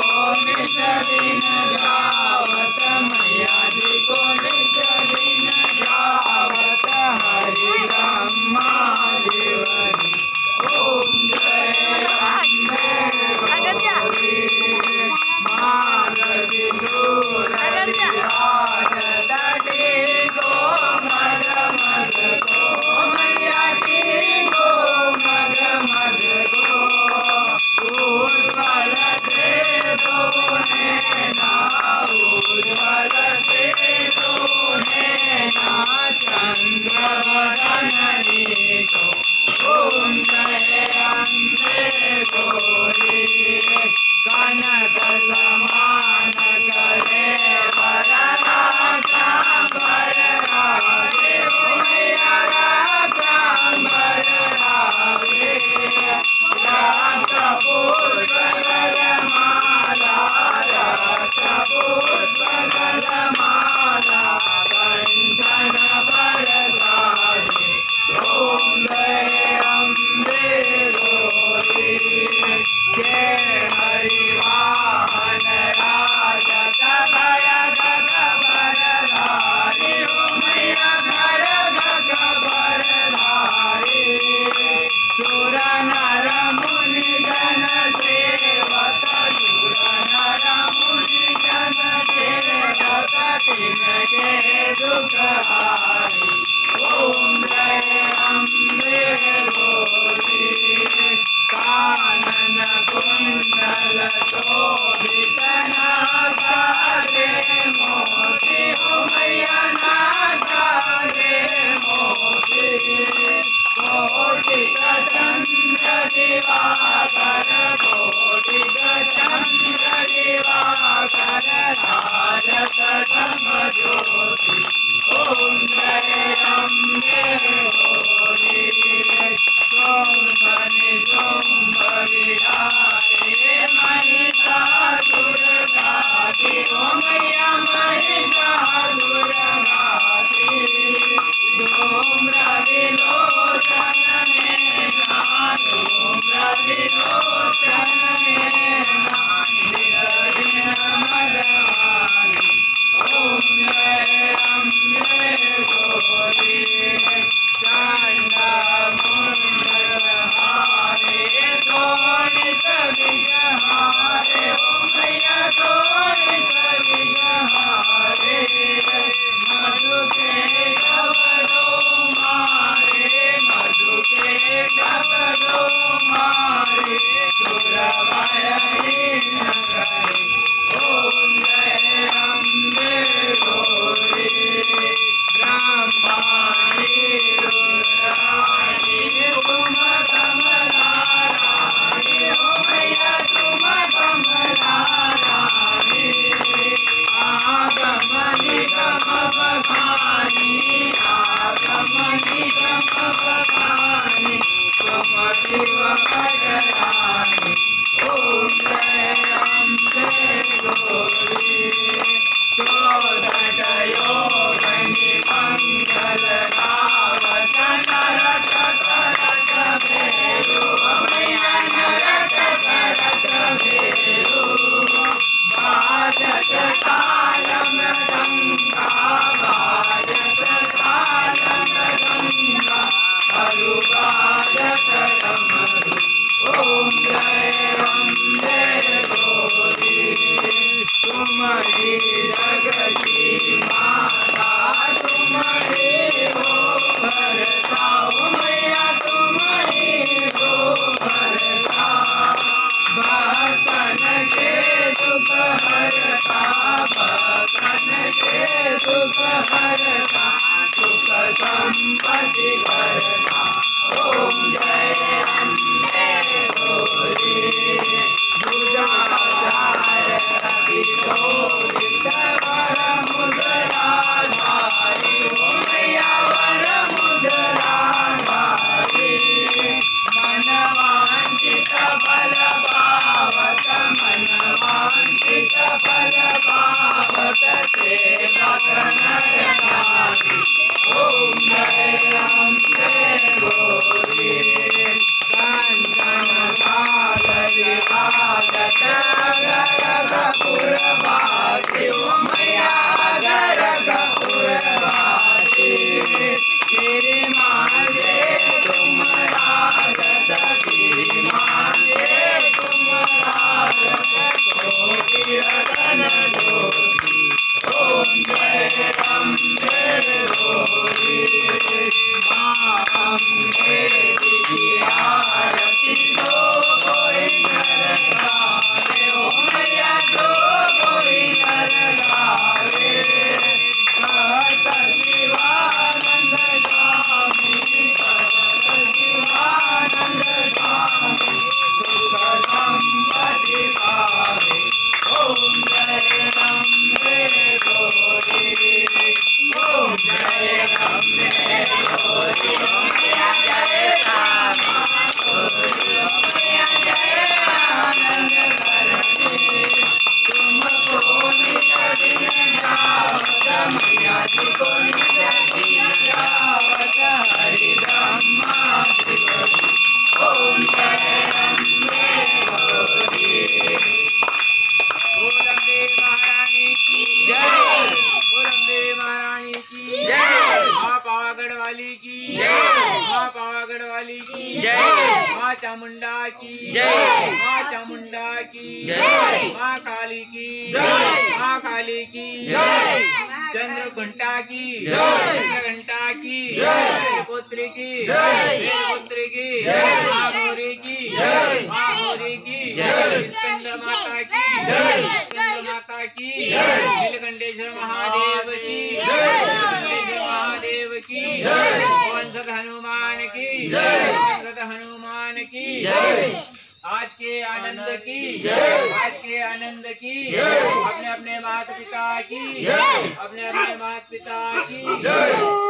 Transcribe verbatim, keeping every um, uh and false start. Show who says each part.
Speaker 1: निज दिन जावत, मैया जी को निज दिन जावत, हरि ब्रह्मा शिवजी ओम जय अम्बे गौरी। मागधि दूर विराजत टी को मद मद को, मैया टी को मद मद को, उज्ज्वल से दोने ना, उज्ज्वल से दोने ना, चंद्र वदनी को ओम जय अम्बे गौरी। कनक समान करे वरराजांबर राजे, मैया राजांबर राजे, रक्त पुष्प गलमाला, रक्त पुष्प गलमाला, कंठन पर साजे ओम जय अम्बे गौरी। के हरिवाहन राजत खड़ग खबरधारी, ओ मैया खड़ग खबरधारी, सुर नर मुनि जन सेवत, सुर नर मुनि जन सेवत, तिनके दुख हारी ओम जय अम्बे गौरी। कानन कुंडल शोभित नासारे मोती, ओ मैया नासारे मोती, कोटिक चंद्र दिवाकर, कोटिक चंद्र दिवाकर, राजत तम ज्योति ओम जय अम्बे गौरी। शोभनि शुंभ विहारे महिषासुर घाती, ओ मैया महिषासुर घाती, धूम्र विलोचन नैना, धूम्र विलोचन नैना, निरदिन मदवानी ओम जय अम्बे गौरी। चंडा मुंड सहारे शोणित विजहारे, ओ मैया शोणित विजहारे, मधु के कवलो मारे, मधु के कवलो मारे, सुरभयहीन करे ओम जय अम्बे गौरी। ब्रह्माणी रुद्राणी तुम कमला रानी, ओ मैया तुम कमला रानी, आगम निगम बखानी, आगम निगम बखानी, तुम शिव बड़रानी ओम जय अम्बे गौरी। चौदह योगनि मंगल गावत, नरक करत भेरू, मैया नरक करत भेरू, बाजत ताल मृदंगा, बाजत ताल मृदंगा, अरु बाजत डमरू ओम जय अम्बे गौरी। तुम्हारी जगती माता, तुम्हारी हो भरता, ओ मैया तुम्हारी हो भरता, भक्तन के दुख हरता, भक्तन के दुख हरता, सुख संपत्ति करता ओम जय अम्बे गौरी। दुराचार रवि शोभित वर मुद्राधारी, ओ मैया वर मुद्राधारी, मन वांछित फल पावत, मन वांछित फल पावत, सेवक नर नारी ओम जय जय।
Speaker 2: माँ चामुंडा की
Speaker 1: जय।
Speaker 2: माँ चामुंडा की
Speaker 1: जय।
Speaker 2: माँ काली की
Speaker 1: जय।
Speaker 2: माँ काली की
Speaker 1: जय।
Speaker 2: चंद्र घंटा की
Speaker 1: जय।
Speaker 2: चंद्र घंटा की
Speaker 1: जय।
Speaker 2: पुत्री की
Speaker 1: जय।
Speaker 2: पुत्री की
Speaker 1: जय।
Speaker 2: माँ गौरी की
Speaker 1: जय।
Speaker 2: माँ गौरी की
Speaker 1: जय।
Speaker 2: स्कंद माता की
Speaker 1: जय।
Speaker 2: स्कंद माता की
Speaker 1: जय।
Speaker 2: नीलकंठेश्वर महादेव की
Speaker 1: जय।
Speaker 2: नीलकंठेश्वर महादेव की
Speaker 1: जय।
Speaker 2: वंशत हनुमान की
Speaker 1: जय।
Speaker 2: वंशत हनुमान की
Speaker 1: जय।
Speaker 2: आज के आनंद की
Speaker 1: जय।
Speaker 2: आज के आनंद की
Speaker 1: जय।
Speaker 2: अपने अपने माता पिता की
Speaker 1: जय।
Speaker 2: अपने अपने माता पिता की
Speaker 1: जय।